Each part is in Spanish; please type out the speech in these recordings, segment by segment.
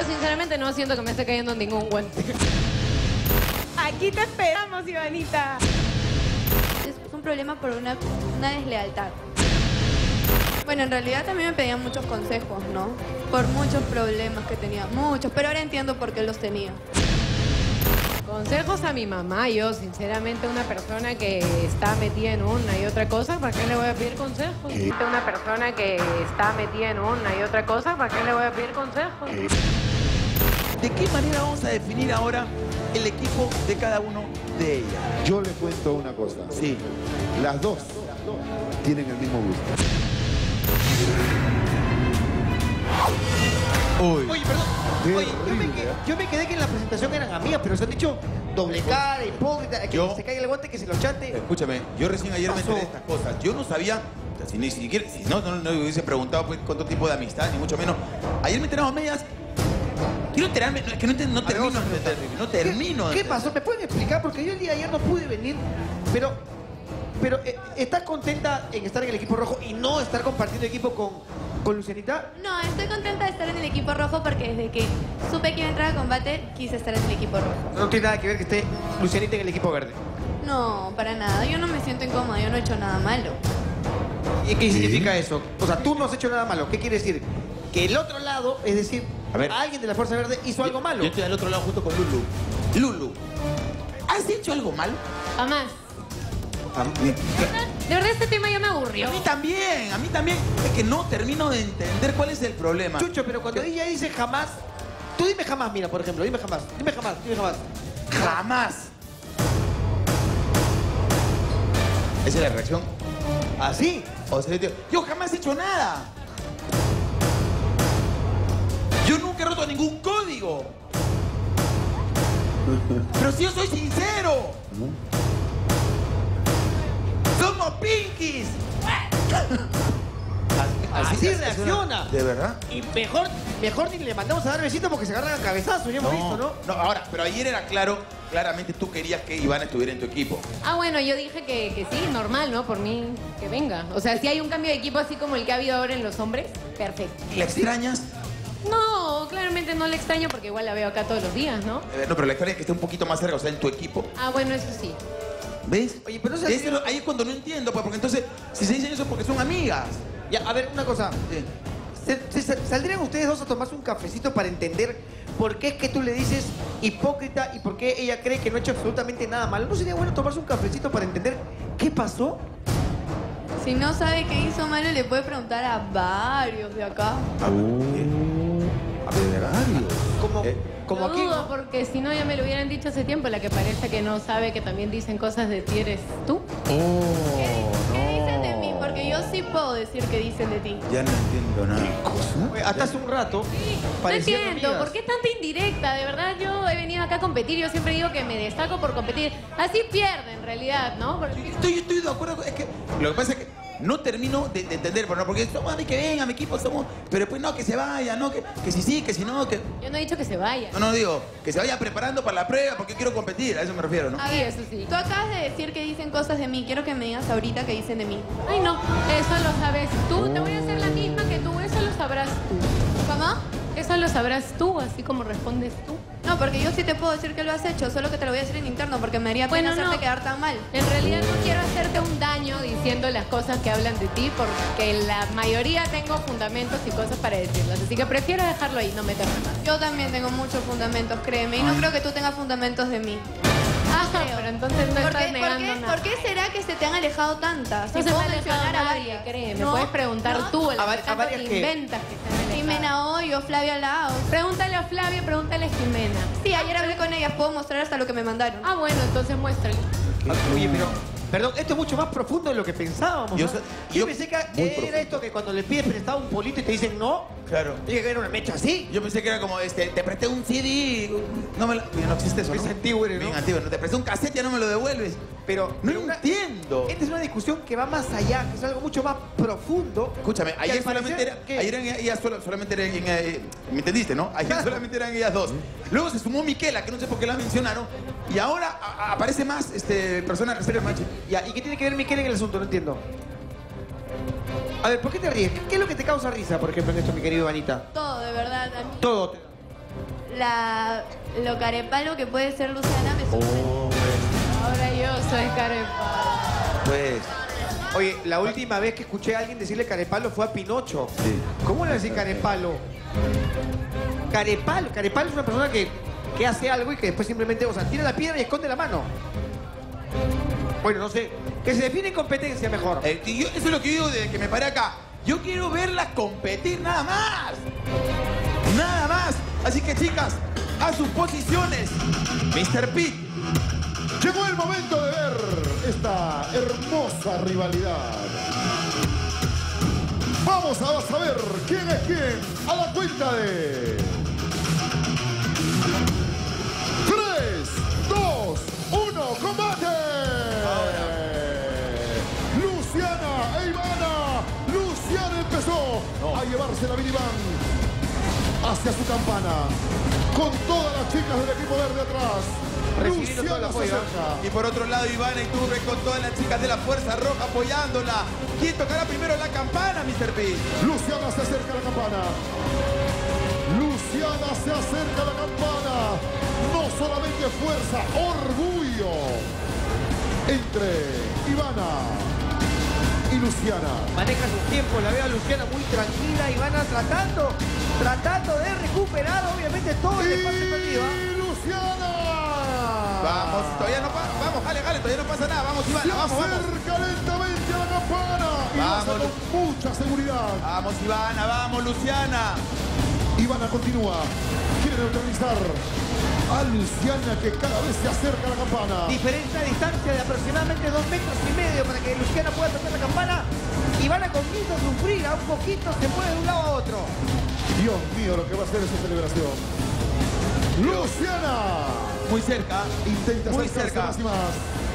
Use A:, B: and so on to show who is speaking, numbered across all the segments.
A: sinceramente no siento que me esté cayendo ningún guante.
B: Aquí te esperamos, Ivanita.
C: Es un problema por una deslealtad. Bueno, en realidad también me pedían muchos consejos, ¿no? Por muchos problemas que tenía, muchos, pero ahora entiendo por qué los tenía.
A: Consejos a mi mamá, yo sinceramente una persona que está metida en una y otra cosa, ¿para qué le voy a pedir consejos? Una persona que está metida en una y otra cosa, ¿para qué le voy a pedir consejos?
D: ¿De qué manera vamos a definir ahora el equipo de cada uno de ellas?
E: Yo le cuento una cosa.
D: Sí.
E: Las dos tienen el mismo gusto.
D: Uy.
F: Oye, perdón. Oye,
E: Terrible,
F: yo me quedé que en la presentación eran amigas, pero se han dicho doble cara, hipócrita, que se caiga el guante, que se lo chante.
D: Escúchame, yo recién ayer me enteré de estas cosas. Yo no sabía, o sea, si ni siquiera, si no hubiese preguntado pues, cuánto tipo de amistad, ni mucho menos. Ayer me enteramos medias. Quiero enterarme, no, es que no termino de entenderme, no termino.
F: ¿Qué pasó? ¿Me pueden explicar? Porque yo el día de ayer no pude venir, pero ¿estás contenta en estar en el equipo rojo y no estar compartiendo equipo con Lucianita?
C: No, estoy contenta de estar en el equipo rojo porque desde que supe que iba a entrar a combate, quise estar en el equipo rojo.
F: No tiene nada que ver que esté Lucianita en el equipo verde.
C: No, para nada. Yo no me siento incómoda, yo no he hecho nada malo.
F: ¿Y qué significa eso? O sea, tú no has hecho nada malo. ¿Qué quiere decir? Que el otro lado, es decir,
D: A ver.
F: alguien de la Fuerza Verde hizo algo malo.
D: Yo estoy al otro lado junto con Lulu. Lulu, ¿has hecho algo malo?
A: Jamás. De verdad este tema ya me aburrió.
D: A mí también. Es que no termino de entender cuál es el problema.
F: Chucho, pero cuando ella dice jamás, tú dime jamás, mira, por ejemplo, dime jamás.
D: Jamás. ¿Esa es la reacción?
F: ¿Así?
D: O sea, yo jamás he hecho nada. Yo nunca he roto ningún código. Pero si yo soy sincero. ¡Somos pinkies!
F: Así reacciona.
D: ¿De verdad?
F: Y mejor ni le mandamos a dar besitos porque se agarran a cabezazos, ya hemos visto, ¿no?
D: No, ahora, pero ayer era claro, claramente tú querías que Ivana estuviera en tu equipo.
A: Ah, bueno, yo dije que sí, normal, ¿no? Por mí, que venga. O sea, si hay un cambio de equipo así como el que ha habido ahora en los hombres, perfecto.
D: ¿La extrañas?
A: No, claramente no la extraño porque igual la veo acá todos los días, ¿no?
D: No, pero la extraña es que esté un poquito más cerca, o sea, en tu equipo.
A: Ah, bueno, eso sí.
D: ¿Ves?
F: Oye, pero no
D: Ahí es cuando no entiendo, pues, porque entonces, si se dicen eso es porque son amigas.
F: Ya, a ver, una cosa. ¿Saldrían ustedes dos a tomarse un cafecito para entender por qué es que tú le dices hipócrita y por qué ella cree que no ha hecho absolutamente nada malo? ¿No sería bueno tomarse un cafecito para entender qué pasó?
C: Si no sabe qué hizo malo, le puede preguntar a varios de acá.
E: A ver,
F: Como
A: Lo
F: aquí,
A: dudo,
F: ¿no?
A: porque si no ya me lo hubieran dicho hace tiempo. La que parece que no sabe que también dicen cosas de ti eres tú.
C: ¿Qué dicen de mí? Porque yo sí puedo decir qué dicen de ti.
D: Ya no entiendo nada.
F: Oye, hasta hace un rato
A: No
F: parecían
A: entiendo,
F: amigas.
A: ¿por qué tanta indirecta? De verdad, yo he venido acá a competir. Yo siempre digo que me destaco por competir. Así pierde, en realidad, ¿no? Porque...
D: Estoy de acuerdo. Es que lo que pasa es que no termino de entender, pero no, porque somos a mí que venga, mi equipo somos. Pero después no, que se vaya, no, que si sí, que si no, que.
A: Yo no he dicho que se vaya.
D: No, digo, que se vaya preparando para la prueba porque quiero competir, a eso me refiero, ¿no?
C: A
A: Sí,
C: ver,
A: eso sí.
C: tú acabas de decir que dicen cosas de mí. Quiero que me digas ahorita qué dicen de mí.
A: Ay, no, eso lo sabes tú. Te voy a hacer la misma que tú. Eso lo sabrás tú.
C: ¿Cómo?
A: Eso lo sabrás tú, así como respondes tú.
C: No, porque yo sí te puedo decir que lo has hecho, solo que te lo voy a decir en interno porque me haría pena
A: Bueno,
C: hacerte
A: no.
C: quedar tan mal.
A: En realidad no quiero hacerte un daño diciendo las cosas que hablan de ti, porque la mayoría tengo fundamentos y cosas para decirlas. Así que prefiero dejarlo ahí, no meterme más.
C: Yo también tengo muchos fundamentos, créeme, y no creo que tú tengas fundamentos de mí.
A: Ah, pero entonces no
C: ¿Por
A: estás
C: qué,
A: negando nada.
C: ¿Por qué será que se te han alejado tantas?
A: No
C: Si
A: se me
C: puedo
A: ha alejado
C: mencionar a
A: nadie,
C: varias.
A: créeme.
C: No,
A: Puedes preguntar
C: no.
A: tú,
F: A
A: tanto
F: varias
A: que
F: que-
A: inventas que se han alejado.
C: Jimena Hoyo, Flavia Laos.
A: Pregúntale a Flavia, pregúntale a Jimena.
C: Sí, ayer hablé con ellas, puedo mostrar hasta lo que me mandaron.
A: Ah, bueno, entonces muéstrale.
F: Oye, pero, perdón, esto es mucho más profundo de lo que pensábamos.
D: Yo
F: ¿no?
D: sé-
F: Yo
D: yo-
F: pensé que
E: muy
F: era
E: profundo.
F: esto que cuando le pides prestado un polito y te dicen no,
D: Claro.
F: tiene que haber una mecha así.
D: Yo pensé que era como, te presté un CD, no me lo... Ya no existe eso, ¿no?
F: Es antiguo, eres, ¿no?
D: Bien antiguo, no te presté un cassette, ya no me lo devuelves.
F: Pero
D: No
F: una-
D: entiendo.
F: Esta es una discusión que va más allá, que es algo mucho más profundo.
D: Escúchame,
F: que
D: ayer
F: al
D: solamente
F: parecer
D: era,
F: que-
D: ayer eran ellas solamente eran, ¿me entendiste, no? Ayer solamente eran ellas dos. Luego se sumó Miquela, que no sé por qué la mencionaron, y ahora aparece más personas reservas machi.
F: Ya, ¿y qué tiene que ver Miquel en el asunto? No entiendo. A ver, ¿por qué te ríes? ¿Qué es lo que te causa risa, por ejemplo, en esto, mi querido Ivanita?
C: Todo, de verdad.
F: Todo.
C: lo carepalo que puede ser Luciana me sorprende.
A: Ahora yo soy carepalo.
F: Pues... Oye, la última vez que escuché a alguien decirle carepalo fue a Pinocho.
E: Sí.
F: ¿Cómo le decís carepalo? Carepalo es una persona que hace algo y que después simplemente, o sea, tira la piedra y esconde la mano. Bueno, no sé. Que se define competencia mejor.
D: Eso es lo que digo desde que me paré acá. Yo quiero verlas competir nada más. Nada más. Así que, chicas, a sus posiciones. Mr. Pete.
E: Llegó el momento de ver esta hermosa rivalidad. Vamos a saber quién es quién a la cuenta de 3, 2, 1, ¡combate! Luciana e Ivana. Luciana empezó a llevarse la minivan hacia su campana con todas las chicas del equipo verde atrás.
F: Recibiendo todo el
E: Luciana se
F: apoyo.
E: acerca.
D: Y por otro lado, Ivana Iturbe con todas las chicas de la Fuerza Roja apoyándola. ¿Quién tocará primero la campana, Mr. P?
E: Luciana se acerca a la campana. Luciana se acerca a la campana. No solamente fuerza, orgullo. Entre Ivana y Luciana.
F: Maneja sus tiempos, la veo a Luciana muy tranquila. Ivana tratando de recuperar, obviamente, todo el espacio perdido.
E: Y Luciana.
D: Vamos, todavía no pasa. Vamos, jale, todavía no pasa nada. Vamos, Ivana,
E: Se
D: vamos.
E: acerca lentamente a la campana. Y lo hace
D: Vamos.
E: con mucha seguridad.
D: Vamos, Ivana, vamos, Luciana.
E: Ivana continúa. Quiere neutralizar a Luciana, que cada vez se acerca a la campana.
F: Diferencia de distancia de aproximadamente 2,5 metros para que Luciana pueda tocar la campana. Ivana comienza a sufrir, a un poquito se mueve de un lado a otro.
E: Dios mío, lo que va a hacer esa celebración. Luciana
D: Muy cerca.
E: intenta
D: Muy
E: acercarse
D: cerca.
E: más y más.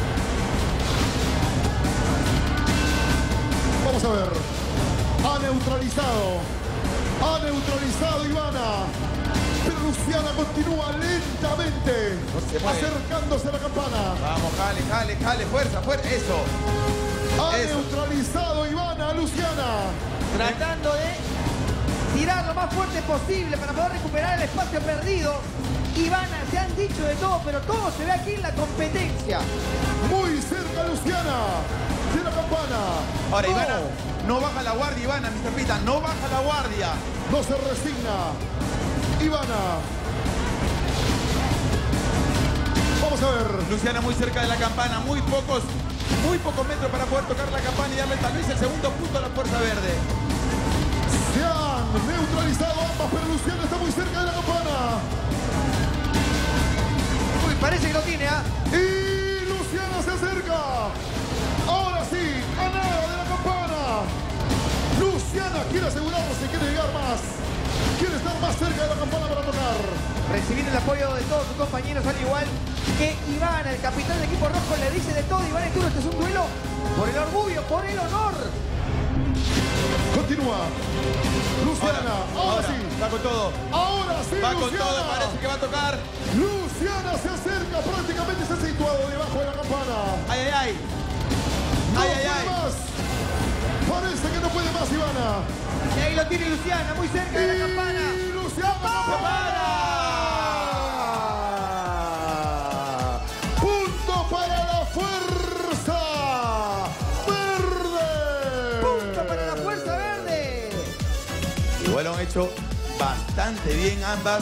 E: Vamos a ver. Ha neutralizado Ivana. Pero Luciana continúa lentamente
D: No se mueve.
E: acercándose a la campana.
D: Vamos, jale. Fuerza. Eso.
E: Ha
D: Eso.
E: neutralizado Ivana a Luciana.
F: Tratando de tirar lo más fuerte posible para poder recuperar el espacio perdido. Ivana, se han dicho de todo, pero todo se ve aquí en la competencia.
E: Muy cerca Luciana de la campana.
D: Ahora,
E: No,
D: Ivana, no baja la guardia, Ivana, Mr. Pita, no baja la guardia.
E: no se resigna. Ivana. Vamos a ver.
D: Luciana muy cerca de la campana, muy pocos metros para poder tocar la campana y darle tal vez el segundo punto a la Fuerza Verde.
E: Se han neutralizado ambas, pero Luciana está muy cerca de la campana.
F: Uy, parece que lo tiene, ¿ah?
E: Y Luciana se acerca. Ahora sí, a nada de la campana. Luciana quiere asegurarse, quiere llegar más. Quiere estar más cerca de la campana para tocar.
F: Recibiendo el apoyo de todos sus compañeros, al igual que Ivana, el capitán del equipo rojo, le dice de todo. Ivana y Turo, este es un duelo por el orgullo, por el honor.
E: Continúa. Luciana, ahora sí.
D: Va con todo.
E: Ahora sí,
D: Va con
E: Luciana.
D: todo, parece que va a tocar.
E: Luciana se acerca, prácticamente se ha situado debajo de la campana.
D: Ay.
E: No puede más. Parece que no puede más, Ivana.
F: Y ahí lo tiene Luciana, muy cerca de la campana.
E: Y Luciana no para. Punto para la Fuerza Verde.
F: Punto para la Fuerza Verde.
D: Igual lo han hecho bastante bien ambas.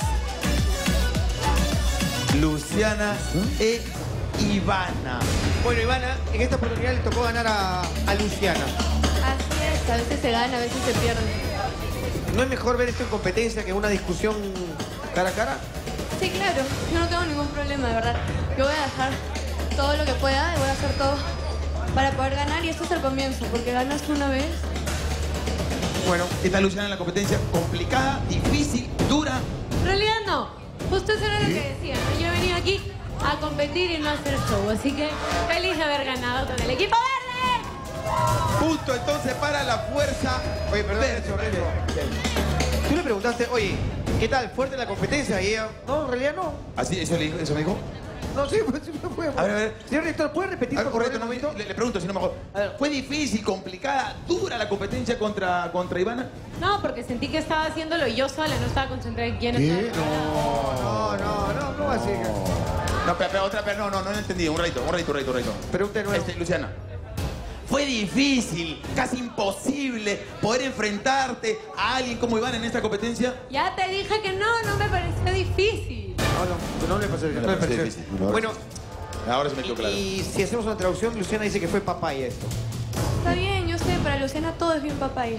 D: Luciana e Ivana.
F: Bueno, Ivana, en esta oportunidad le tocó ganar a Luciana.
C: Así es, a veces se gana, a veces se pierde.
F: ¿No es mejor ver esto en competencia que en una discusión cara a cara?
C: Sí, claro, yo no tengo ningún problema, de verdad. Yo voy a dejar todo lo que pueda y voy a hacer todo para poder ganar, y esto es el comienzo, porque ganas una vez.
D: Bueno, esta Luciana en la competencia complicada, difícil, dura.
A: En realidad no. Justo eso era lo que decía, ¿no? Yo venía aquí a competir y no a hacer show. Así que feliz de haber ganado con el equipo verde.
D: Punto entonces para la Fuerza
F: Oye, perdón,
D: Verde.
F: Renzo. Tú le preguntaste, oye, ¿qué tal? ¿Fuerte la competencia? Y ella, no, en realidad no.
D: Así, eso me dijo.
F: No, sí, pues, sí me fue.
D: A ver.
F: Señor director, ¿puede repetir por
D: Correcto,
F: favor,
D: no,
F: un momento?
D: le pregunto, si no mejor. ¿Fue difícil, complicada, dura la competencia contra Ivana?
A: No, porque sentí que estaba haciéndolo yo sola, no estaba concentrada en quién estaba.
F: No va a ser.
D: No, pero no entendí. Un ratito.
F: Pregunta de nuevo.
D: Luciana. Fue difícil, casi imposible poder enfrentarte a alguien como Iván en esta competencia.
A: Ya te dije que no me pareció difícil.
F: No le pasó
D: No le pareció difícil.
F: Bueno,
D: Ahora se me quedó claro.
F: y si hacemos una traducción, Luciana dice que fue papaya esto.
C: Está bien, yo sé, para Luciana todo es bien papaya.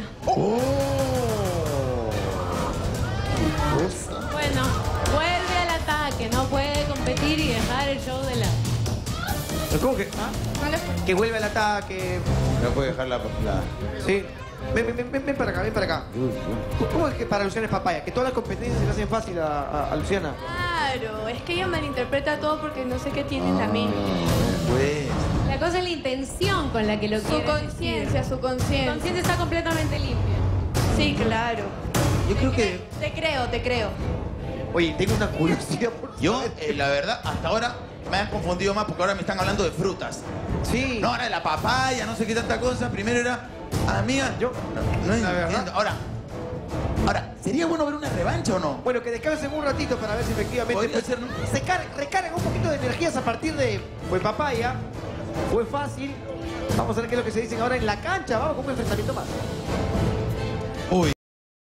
A: Bueno, vuelve al ataque, no puede competir y dejar el show de la...
F: ¿Cómo que?
C: No le fue.
F: Que vuelve al ataque.
D: No puede dejar la...
F: Sí. Ven para acá. ¿Cómo es que para Luciana es papaya? Que todas las competencias se le hacen fácil a Luciana.
C: Claro, es que ella malinterpreta todo porque no sé qué tiene en la mente.
D: Pues...
A: La cosa es la intención con la que lo
C: Su
A: quiere
C: conciencia, su
A: La
C: conciencia.
A: conciencia está completamente limpia.
C: Sí, claro.
D: Yo creo que...
C: Te creo.
F: Oye, tengo una curiosidad por
D: Yo,
F: saber.
D: la verdad, hasta ahora me han confundido más porque ahora me están hablando de frutas.
F: Sí.
D: No, ahora de la papaya, no sé qué tanta cosa. Primero era... Amiga, yo no
F: La verdad.
D: entiendo. Ahora, ¿sería bueno ver una revancha o no?
F: Bueno, que descansen un ratito para ver si efectivamente
D: Podría ser, ¿no?
F: recargan un poquito de energías a partir de... Fue papaya, fue fácil. Vamos a ver qué es lo que se dicen ahora en la cancha. Vamos con un enfrentamiento más.